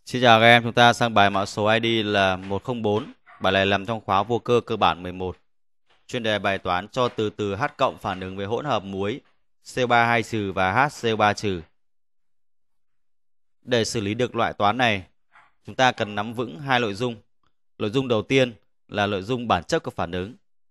Xin chào các em, chúng ta sang bài mã số ID là 104. Bài này nằm trong khóa vô cơ cơ bản 11. Chuyên đề bài toán cho từ H cộng phản ứng với hỗn hợp muối CO3 2- và HCO3-. Để xử lý được loại toán này, chúng ta cần nắm vững hai nội dung. Nội dung đầu tiên là nội dung bản chất của phản ứng.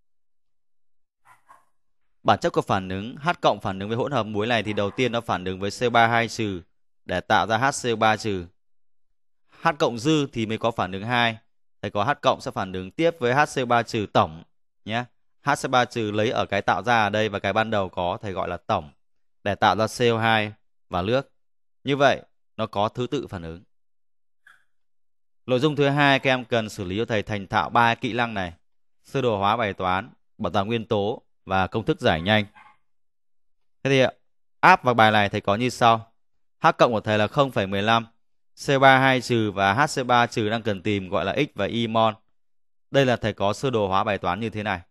Bản chất của phản ứng H cộng phản ứng với hỗn hợp muối này thì đầu tiên nó phản ứng với CO3 2- để tạo ra HCO3-. H cộng dư thì mới có phản ứng 2. Thầy có H cộng sẽ phản ứng tiếp với HCO3- tổng nhé. HCO3- lấy ở cái tạo ra ở đây và cái ban đầu có thầy gọi là tổng để tạo ra CO2 và nước. Như vậy nó có thứ tự phản ứng. Nội dung thứ hai các em cần xử lý cho thầy thành thạo 3 kỹ năng này: sơ đồ hóa bài toán, bảo toàn nguyên tố và công thức giải nhanh. Thế thì áp vào bài này thầy có như sau. H cộng của thầy là 0,15, CO3 2- và HCO3- đang cần tìm gọi là X và Y mol. Đây là thầy có sơ đồ hóa bài toán như thế này.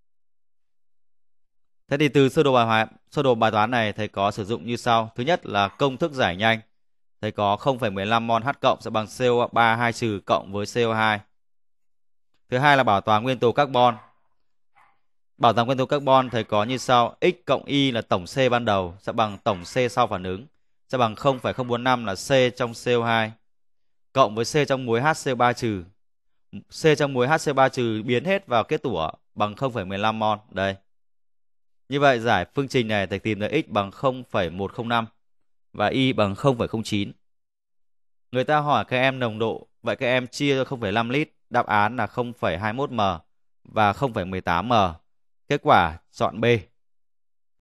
Thế thì từ sơ đồ bài toán này thầy có sử dụng như sau. Thứ nhất là công thức giải nhanh. Thầy có 0,15 mol H cộng sẽ bằng CO3 2- cộng với CO2. Thứ hai là bảo toàn nguyên tố carbon. Bảo toàn nguyên tố carbon thầy có như sau. X cộng Y là tổng C ban đầu sẽ bằng tổng C sau phản ứng, sẽ bằng 0,045 là C trong CO2 cộng với C trong muối HCO3-. C trong muối HCO3- biến hết vào kết tủa bằng 0,15 mol. Đây. Như vậy giải phương trình này thầy tìm được X bằng 0,105 và Y bằng 0,09. Người ta hỏi các em nồng độ, vậy các em chia cho 0,5 lít, đáp án là 0,21 m và 0,18 m. Kết quả chọn B.